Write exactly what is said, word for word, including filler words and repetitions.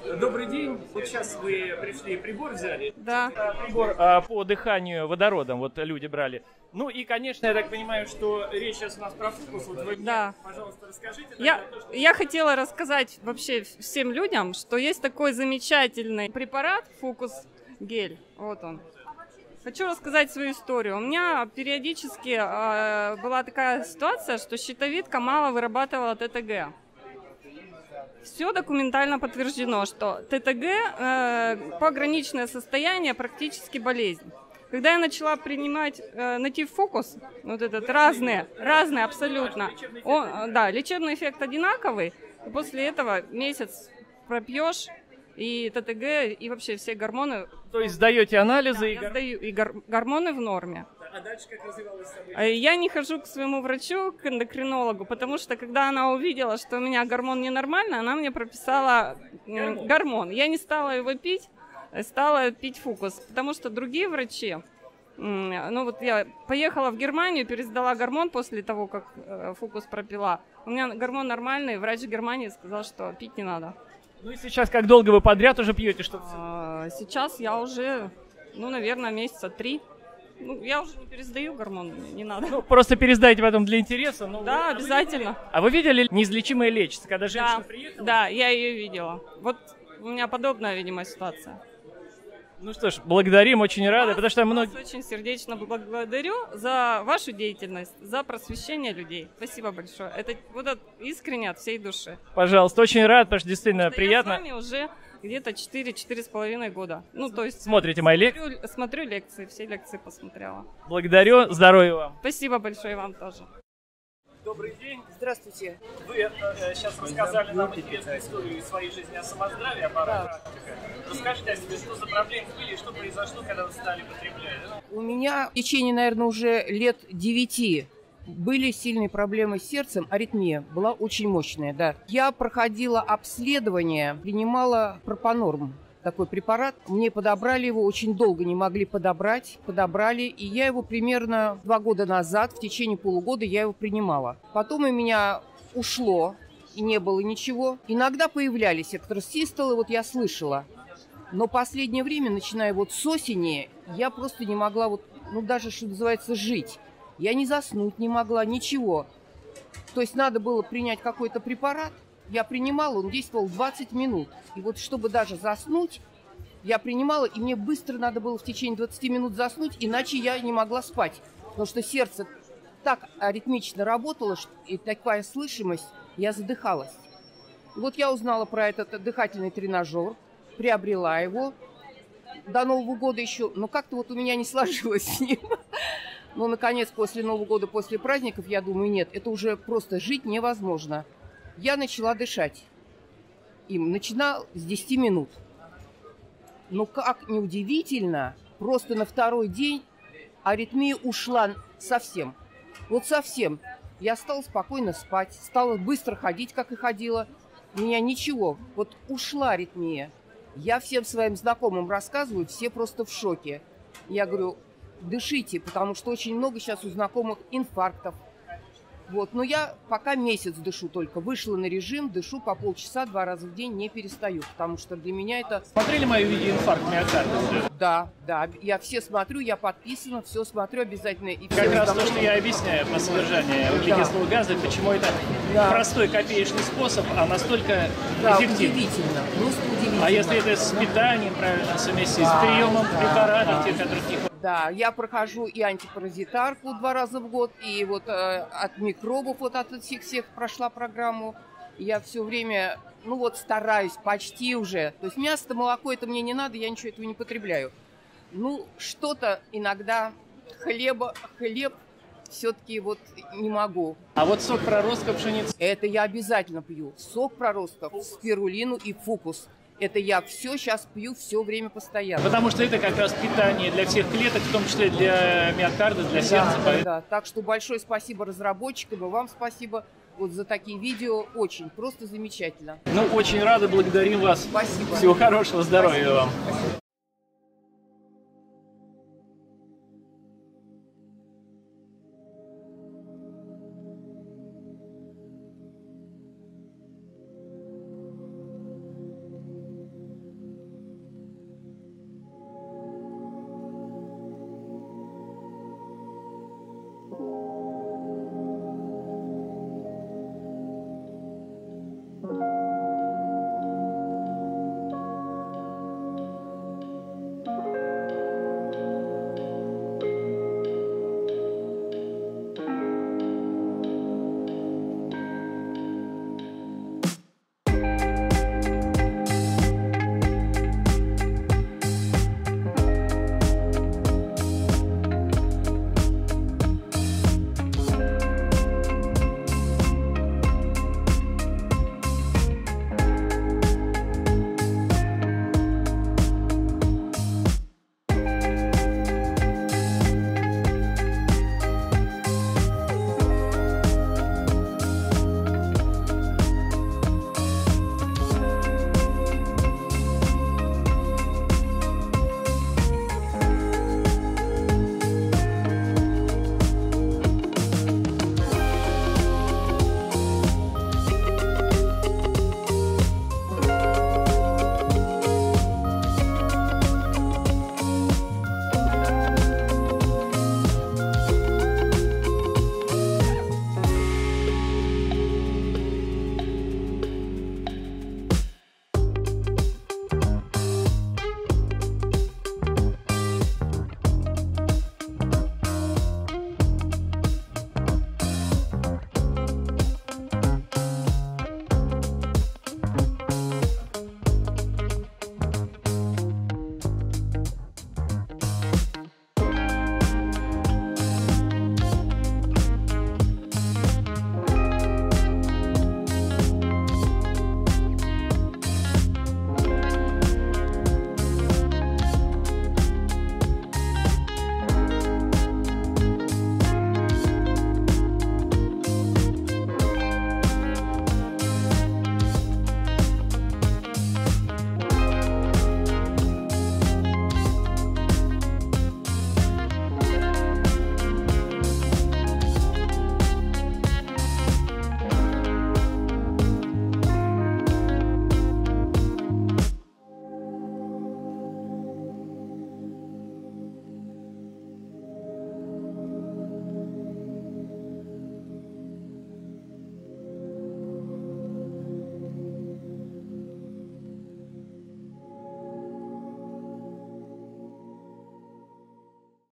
Добрый день. Вот сейчас вы пришли, прибор взяли. Да. Прибор а, по дыханию водородом, вот люди брали. Ну и, конечно, я так понимаю, что речь сейчас у нас про фокус. Вот вы Да. мне, пожалуйста, расскажите. Я, то, что... я хотела рассказать вообще всем людям, что есть такой замечательный препарат фокус гель. Вот он. Хочу рассказать свою историю. У меня периодически э, была такая ситуация, что щитовидка мало вырабатывала ТТГ. Все документально подтверждено, что ТТГ э, пограничное состояние, практически болезнь. Когда я начала принимать э, натив фокус, вот этот разные, разные абсолютно, он, да, лечебный эффект одинаковый, и после этого месяц пропьешь, и ТТГ, и вообще все гормоны. То есть сдаете анализы? Да, и я гор... сдаю, и гор... гормоны в норме. А дальше как развивалось событие? Я не хожу к своему врачу, к эндокринологу, потому что когда она увидела, что у меня гормон ненормальный, она мне прописала гормон. гормон. Я не стала его пить, стала пить фокус, потому что другие врачи, ну вот я поехала в Германию, пересдала гормон после того, как фокус пропила. У меня гормон нормальный, врач в Германии сказал, что пить не надо. Ну и сейчас как долго вы подряд уже пьете? Что а, сейчас я уже, ну, наверное, месяца три. Ну, я уже не пересдаю гормон, не надо. Ну, просто пересдайте потом для интереса. Ну, да, вы, обязательно. А вы видели «Неизлечимое лечится», когда женщина да, приехала? Да, я ее видела. Вот у меня подобная, видимо, ситуация. Ну что ж, благодарим, очень рады, Вас, потому что вас многие... очень сердечно благодарю за вашу деятельность, за просвещение людей. Спасибо большое. Это вот это искренне от всей души. Пожалуйста, очень рад, потому что действительно Потому что приятно. Я с вами уже где-то четыре-четыре с половиной года. Ну, то есть... Смотрите мои лекции? Смотрю, смотрю лекции, все лекции посмотрела. Благодарю, здоровья вам. Спасибо большое вам тоже. Добрый день. Здравствуйте. Вы э, сейчас рассказали нам интересную историю из своей жизни о самоздравии, о парапрактике. Расскажите о себе, что за проблемы были и что произошло, когда вы стали потреблять? У меня в течение, наверное, уже лет девяти были сильные проблемы с сердцем, аритмия была очень мощная, да. Я проходила обследование, принимала пропанорм, такой препарат. Мне подобрали его, очень долго не могли подобрать, подобрали, и я его примерно два года назад, в течение полугода я его принимала. Потом у меня ушло, и не было ничего. Иногда появлялись экстрасистолы, вот я слышала. Но последнее время, начиная вот с осени, я просто не могла, вот, ну даже, что называется, жить. Я не заснуть не могла, ничего. То есть надо было принять какой-то препарат. Я принимала, он действовал двадцать минут. И вот чтобы даже заснуть, я принимала, и мне быстро надо было в течение двадцати минут заснуть, иначе я не могла спать. Потому что сердце так аритмично работало, и такая слышимость, я задыхалась. И вот я узнала про этот дыхательный тренажер, приобрела его до Нового года еще, но как-то вот у меня не сложилось с ним. Но, наконец, после Нового года, после праздников, я думаю, нет, это уже просто жить невозможно. Я начала дышать им, начинала с десяти минут. Но, как неудивительно, просто на второй день аритмия ушла совсем. Вот совсем. Я стала спокойно спать, стала быстро ходить, как и ходила. У меня ничего. Вот ушла аритмия. Я всем своим знакомым рассказываю, все просто в шоке. Я говорю, дышите, потому что очень много сейчас у знакомых инфарктов. Вот, но я пока месяц дышу только. Вышла на режим, дышу по полчаса, два раза в день, не перестаю, потому что для меня это... Смотрели мое видео «Инфаркт миокарда»? Да, да, я все смотрю, я подписана, все смотрю обязательно. И как раз знакомые... то, что я объясняю по содержанию углекислого да. газа, почему это да. простой копеечный способ, а настолько да, эффективный. Удивительно, просто удивительно. А если это с питанием, правильно, совместить да, с приемом да, препаратов, да. тех, которых не Да, я прохожу и антипаразитарку два раза в год, и вот э, от микробов, вот от этих всех прошла программу. Я все время, ну вот стараюсь, почти уже. То есть мясо, молоко, это мне не надо, я ничего этого не потребляю. Ну, что-то иногда, хлеба, хлеб все-таки вот не могу. А вот сок проростка пшеницы? Это я обязательно пью. Сок проростков, спирулину и фукус. Это я все сейчас пью, все время постоянно. Потому что это как раз питание для всех клеток, в том числе для миокарда, для сердца. Да, да. Так что большое спасибо разработчикам, и вам спасибо вот за такие видео. Очень, просто замечательно. Ну, очень рады, благодарим вас. Спасибо. Всего хорошего, здоровья спасибо. вам. Спасибо.